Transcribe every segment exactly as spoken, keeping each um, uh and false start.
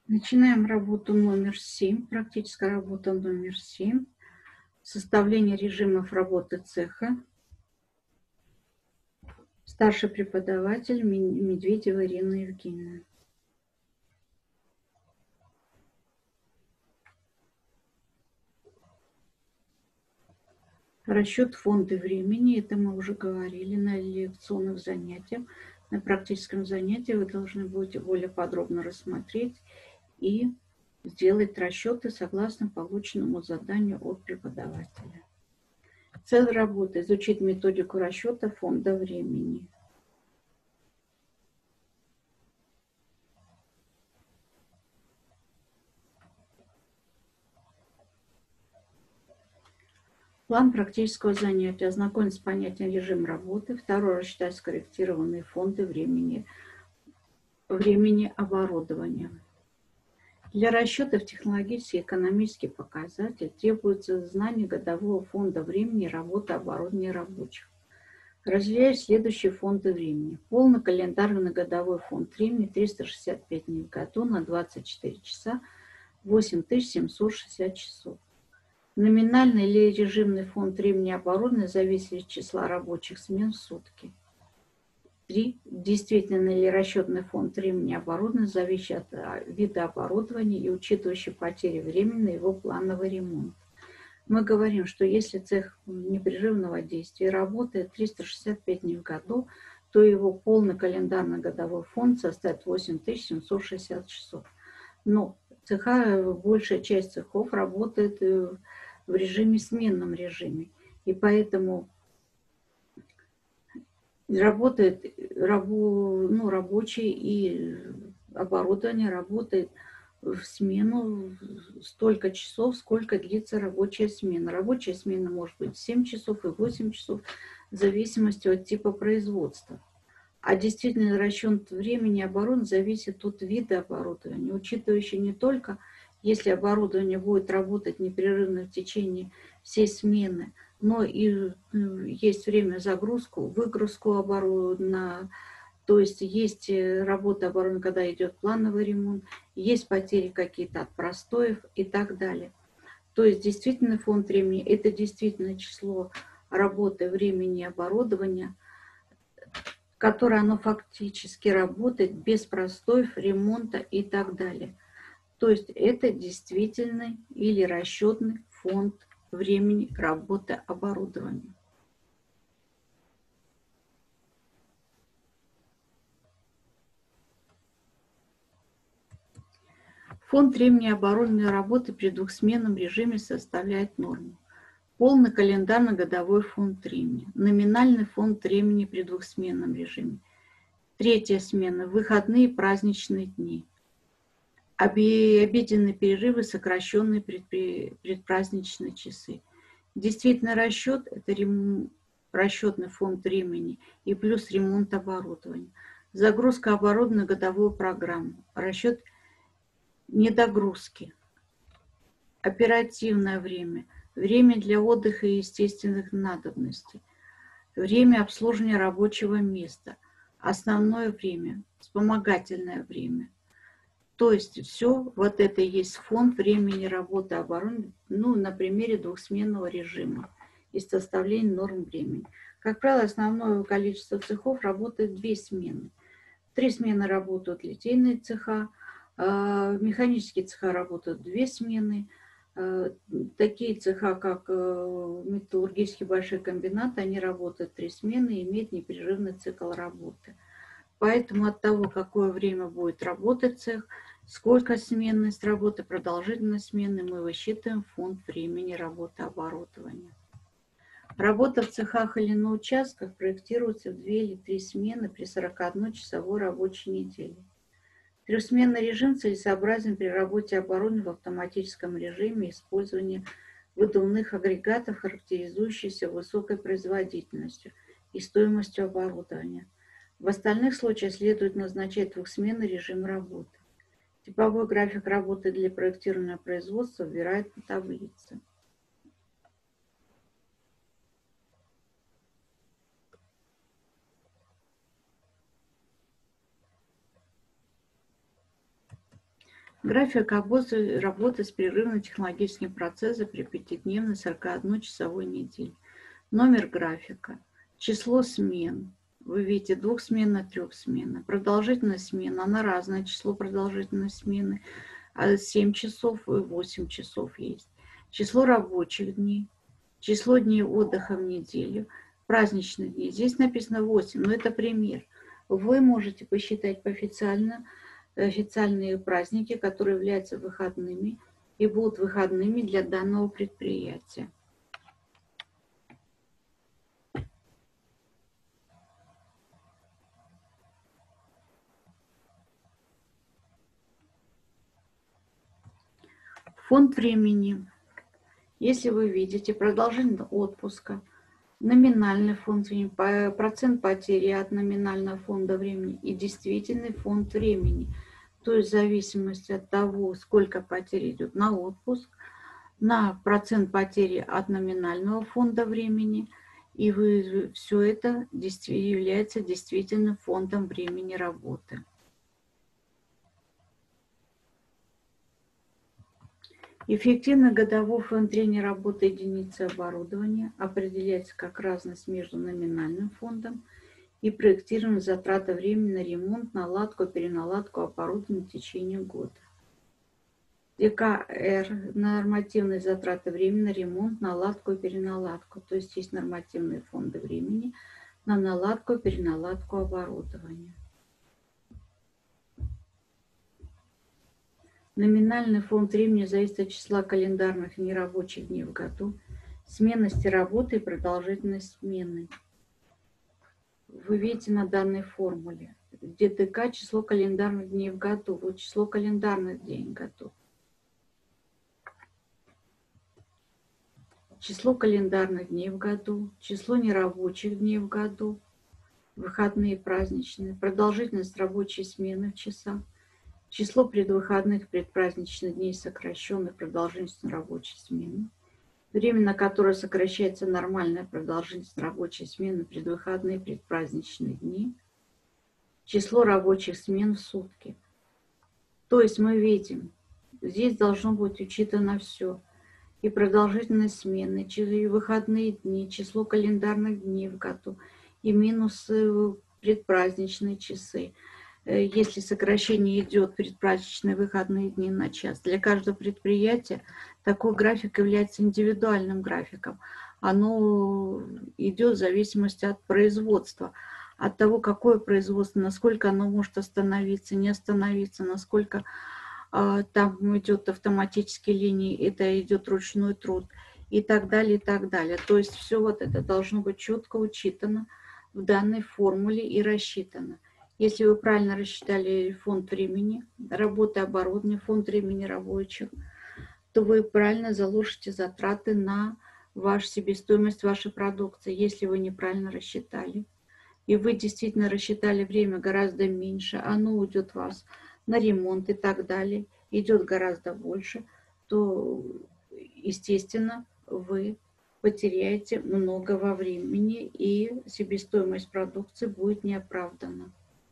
Начинаем работу номер семь, практическая работа номер семь. Составление режимов работы цеха. Старший преподаватель Медведева Ирина Евгеньевна. Расчет фонда времени, это мы уже говорили на лекционных занятиях. На практическом занятии вы должны будете более подробно рассмотреть и сделать расчеты согласно полученному заданию от преподавателя. Цель работы – изучить методику расчета фонда времени. План практического занятия. Ознакомиться с понятием режим работы. Второе. Рассчитать скорректированные фонды времени, времени оборудования. Для расчетов технологических и экономических показателей требуется знание годового фонда времени работы оборудования рабочих. Разделяю следующие фонды времени. Полный календарный годовой фонд времени триста шестьдесят пять дней в году на двадцать четыре часа восемь тысяч семьсот шестьдесят часов. Номинальный или режимный фонд времени оборудования зависит от числа рабочих смен в сутки. Три. Действительный или расчетный фонд времени оборудования зависит от вида оборудования и учитывающий потери времени на его плановый ремонт. Мы говорим, что если цех непрерывного действия работает триста шестьдесят пять дней в году, то его полный календарный годовой фонд составит восемь тысяч семьсот шестьдесят часов. Но цеха, большая часть цехов работает в режиме, сменном режиме. И поэтому работает рабо, ну, рабочий и оборудование работает в смену столько часов, сколько длится рабочая смена. Рабочая смена может быть семь часов и восемь часов, в зависимости от типа производства. А действительно расчет времени оборудования зависит от вида оборудования, учитывающий не только, если оборудование будет работать непрерывно в течение всей смены, но и есть время загрузку, выгрузку оборудования, то есть есть работа оборудования, когда идет плановый ремонт, есть потери какие-то от простоев и так далее. То есть действительно фонд времени – это действительно число работы времени оборудования, которое оно фактически работает без простоев, ремонта и так далее. То есть это действительный или расчетный фонд времени работы оборудования. Фонд времени оборудования работы при двухсменном режиме составляет норму. Полный календарно-годовой фонд времени. Номинальный фонд времени при двухсменном режиме. Третья смена. Выходные и праздничные дни. Обеденные перерывы, сокращенные предпраздничные часы. Действительно расчет – это рем... расчетный фонд времени и плюс ремонт оборудования. Загрузка оборудования на годовую программу. Расчет недогрузки. Оперативное время. Время для отдыха и естественных надобностей. Время обслуживания рабочего места. Основное время. Вспомогательное время. То есть все вот это и есть фонд времени работы обороны, ну, на примере двухсменного режима и составления норм времени. Как правило, основное количество цехов работает две смены. Три смены работают литейные цеха, механические цеха работают две смены. Такие цеха, как металлургический большой комбинат, они работают три смены и имеют непрерывный цикл работы. Поэтому от того, какое время будет работать цех, сколько сменность работы, продолжительность смены, мы высчитываем фонд времени работы оборудования. Работа в цехах или на участках проектируется в две или три смены при сорокаодночасовой рабочей неделе. Трехсменный режим целесообразен при работе оборудования в автоматическом режиме использования выдувных агрегатов, характеризующихся высокой производительностью и стоимостью оборудования. В остальных случаях следует назначать двухсменный режим работы. Типовой график работы для проектирования производства выбирает на таблице. График работы, работы с прерывным технологическим процессом при пятидневной сорокаодночасовой неделе. Номер графика. Число смен. Вы видите, двухсменная, трехсменная. Продолжительность смены, она разная. Число продолжительной смены семь часов и восемь часов есть. Число рабочих дней. Число дней отдыха в неделю. Праздничные дни. Здесь написано восемь, но это пример. Вы можете посчитать по официально, официальные праздники, которые являются выходными и будут выходными для данного предприятия. Фонд времени. Если вы видите продолжительность отпуска, номинальный фонд времени, процент потери от номинального фонда времени и действительный фонд времени. То есть в зависимости от того, сколько потерь идет на отпуск, на процент потери от номинального фонда времени, и вы, все это является действительно фондом времени работы. Эффективный годовой фонд времени работы единицы оборудования определяется как разность между номинальным фондом и проектированием затраты времени на ремонт, наладку, переналадку оборудования в течение года. ДКР – нормативные затраты времени на ремонт, наладку и переналадку. То есть есть нормативные фонды времени на наладку и переналадку оборудования. Номинальный фонд времени зависит от числа календарных и нерабочих дней в году, сменности работы и продолжительность смены. Вы видите на данной формуле. ДТК – число календарных дней в году. Вот число календарных дней в году. Число календарных дней в году, число нерабочих дней в году, выходные, праздничные, продолжительность рабочей смены в часах, число предвыходных, предпраздничных дней, сокращенной продолжительностью рабочей смены, время, на которое сокращается нормальная продолжительность рабочей смены, предвыходные, предпраздничные дни, число рабочих смен в сутки. То есть мы видим, здесь должно быть учитано все. И продолжительность смены, и выходные дни, число календарных дней в году, и минус предпраздничные часы. Если сокращение идет предпраздничные выходные дни на час. Для каждого предприятия такой график является индивидуальным графиком. Оно идет в зависимости от производства, от того, какое производство, насколько оно может остановиться, не остановиться, насколько там идет автоматические линии, это идет ручной труд и так далее, и так далее. То есть все вот это должно быть четко учитано в данной формуле и рассчитано. Если вы правильно рассчитали фонд времени, работы оборудования, фонд времени рабочих, то вы правильно заложите затраты на вашу себестоимость вашей продукции. Если вы неправильно рассчитали, и вы действительно рассчитали время гораздо меньше, оно уйдет у вас на ремонт и так далее, идет гораздо больше, то, естественно, вы потеряете много во времени, и себестоимость продукции будет неоправдана.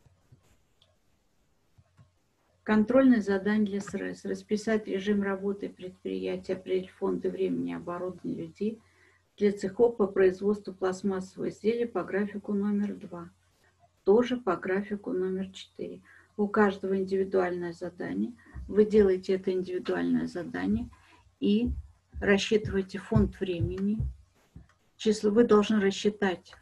Контрольное задание для СРЭС. Расписать режим работы предприятия, определить фонды времени, оборудования, людей для цехов по производству пластмассовых изделий по графику номер два. Тоже по графику номер четыре. У каждого индивидуальное задание. Вы делаете это индивидуальное задание и рассчитываете фонд времени. Число вы должны рассчитать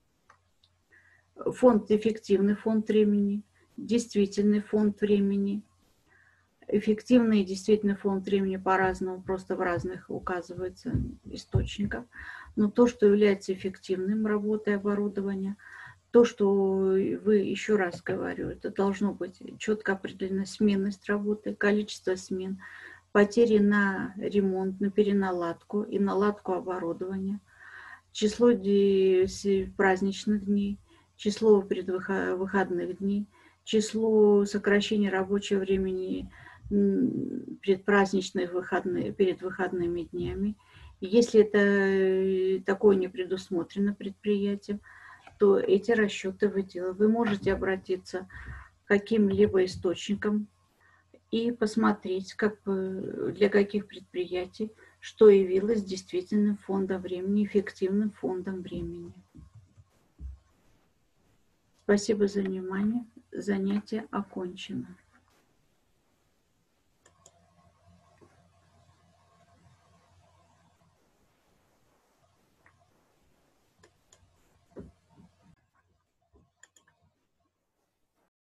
фонд, эффективный фонд времени, действительный фонд времени. Эффективный и действительный фонд времени по-разному, просто в разных указывается источниках. Но то, что является эффективным работой оборудования, то, что вы, еще раз говорю, это должно быть четко определена сменность работы, количество смен, потери на ремонт, на переналадку и наладку оборудования, число праздничных дней, число предвыходных дней, число сокращения рабочего времени предпраздничных выходных, перед выходными днями. Если это такое не предусмотрено предприятием, то эти расчеты вы делаете. Вы можете обратиться к каким-либо источникам и посмотреть, как, для каких предприятий что явилось действительным фондом времени, эффективным фондом времени. Спасибо за внимание. Занятие окончено.